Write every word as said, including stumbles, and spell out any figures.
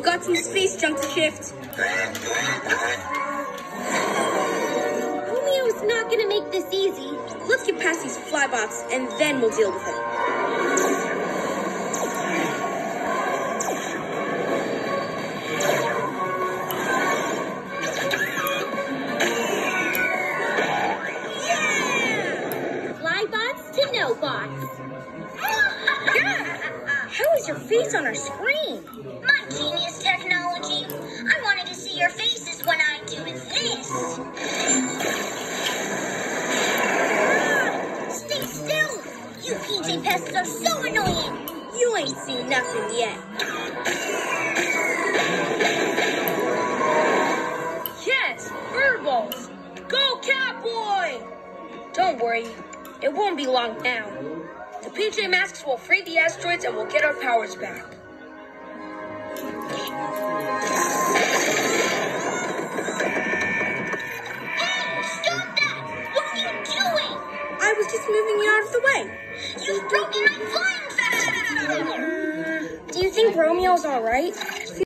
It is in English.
We've got some space junk to shift. Romeo's not gonna make this easy. Let's get past these flybots, and then we'll deal with it. No bots. How is your face on our screen? My genius technology. I wanted to see your faces when I do this. Stay still. You P J pests are so annoying. You ain't seen nothing yet. Yes, Furballs. Go Catboy! Don't worry. It won't be long now. The P J Masks will free the asteroids and we'll get our powers back. Hey, stop that! What are you doing? I was just moving you out of the way. You've broken my flying factor! Do you think Romeo's all right?